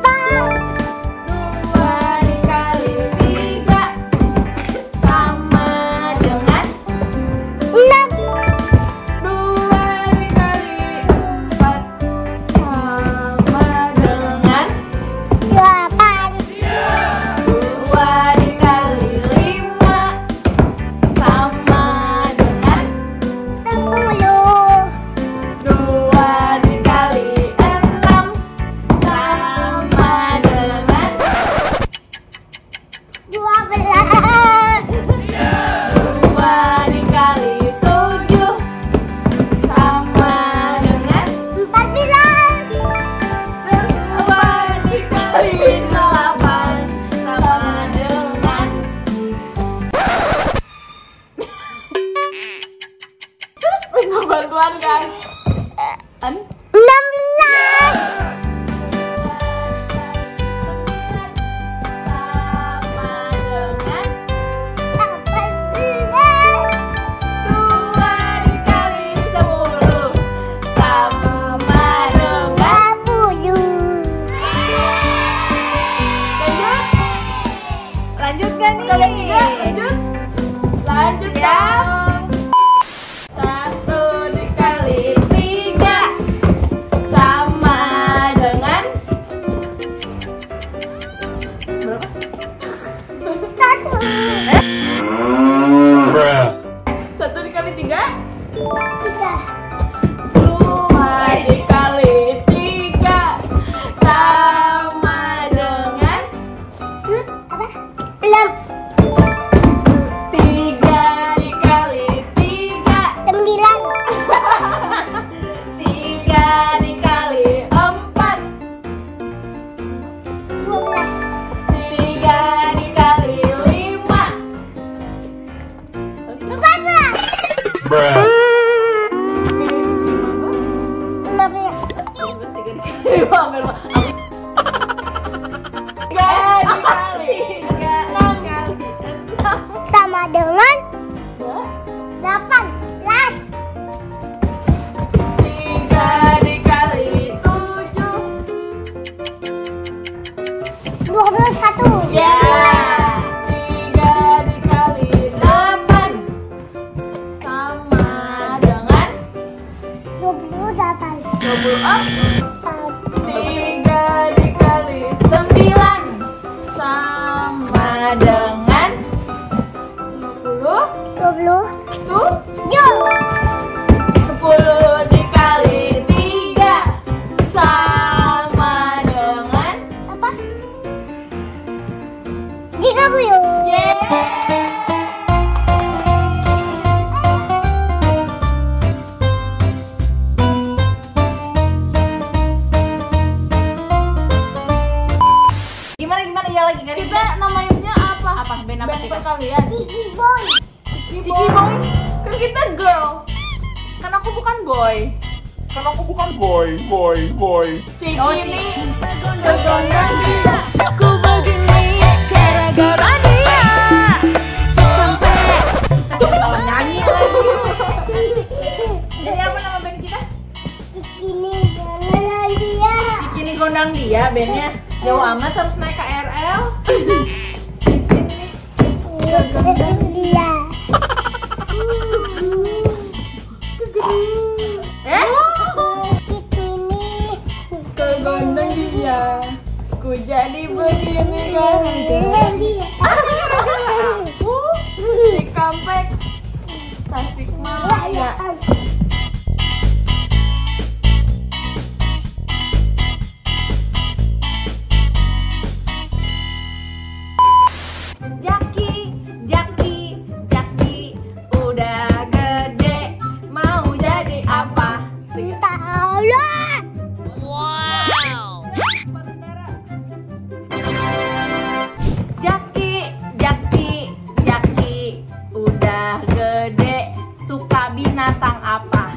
Bantuan kan? 16. Lanjut kan nih? Lanjut. Lanjut ya. 1 dikali 3 sama dengan berapa? 1. 1 dikali 3? 2 dikali 3 sama dengan 6. 3 dikali 3 9. 3 dikali 4 12. 3 dikali 5 14. 15. Sama dengan 18. 3 dikali 7 21. ya. 3 dikali 8 sama dengan 28. 24. 3 dikali 9 sama dengan 20. 10 dikali 3 sama dengan 30. Gimana ya lagi nggak? Kita namanya apa? Band perkalian. Ciki boy. Ciki boy. Kan kita girl. Kan aku bukan boy. Ciki ini kegondang dia. Aku begini gara-gara dia. Sampai Kalau nyanyi lagi. Jadi apa nama band kita? Ciki ini gondang dia bandnya. Jauh amat harus naik KRL. Ciki ini kegondang Dia. Ciki kegondang dia. Ku jadi begini gara-gara dia. Cikampek Tasikmalaya. Jaki udah gede mau jadi apa? Tahu. Jaki udah gede suka binatang apa?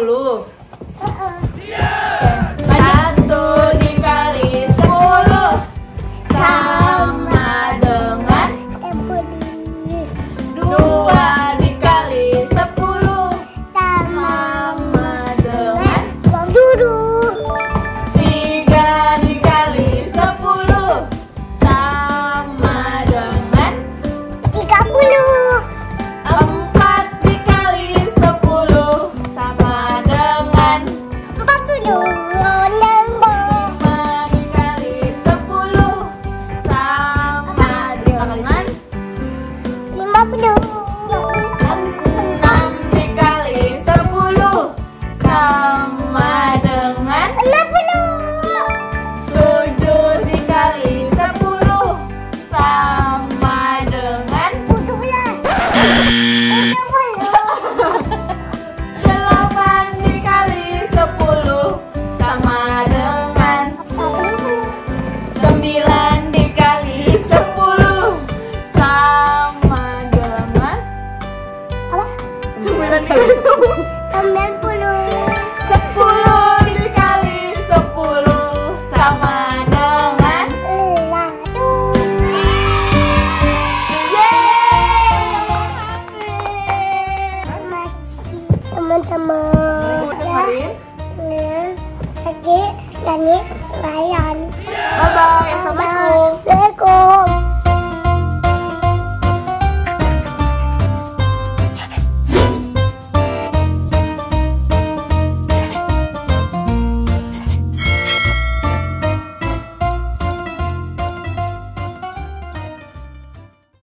dulu.